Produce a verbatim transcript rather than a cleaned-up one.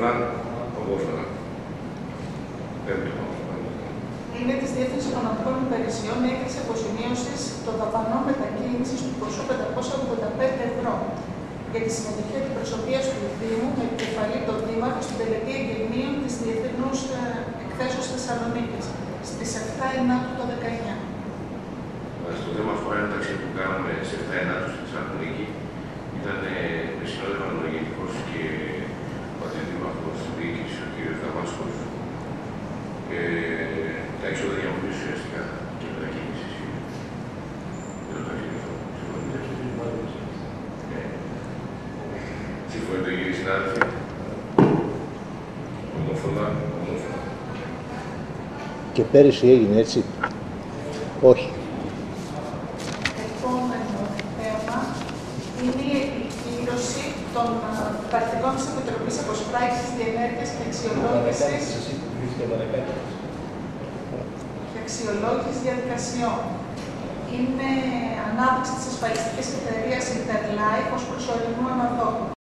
ομόφωνα, ομόφωνα. Πέμπτο ομόφωνα. Είναι της Διεύθυνσης Οικονομικών Υπηρεσιών η έκθεση αποζημίωσης των δαπανών μετακίνησης του ποσού πεντακόσια ογδόντα πέντε ευρώ για τη συμμετοχή αντιπροσωπείας του Δήμου με επικεφαλή τον Δήμαρχο στην τελετή εγγενείων της Διεθνούς Εκθέσεως Θεσσαλονίκης στις επτά Ενάτου το δεκαεννιά. Στο θέμα αφορά ένα ταξίδι που κάναμε σε επτά Ενάτου στη Θεσσαλονίκη. Ήταν με συνόδευαν ο Γενικός και ο Αντιδήμαρχος Διοίκησης, ο κ. Δαμάσκος. Τα έξοδα διαμονής ουσιαστικά και μετακίνησης. Δεν το ταξίδι αυτό. Συμφωνείτε, κύριοι συνάδελφοι. Ομόφωνα, ομόφωνα. Και πέρυσι έγινε έτσι. Όχι. Επόμενο θέμα είναι η επικύρωση των πρακτικών της Επιτροπής Αποσπράξης Διενέργειας και Αξιολόγησης και αξιολόγηση διαδικασιών. Είναι ανάπτυξη της ασφαλιστικής εταιρείας Interlife ως προσωρινού αναδόχου.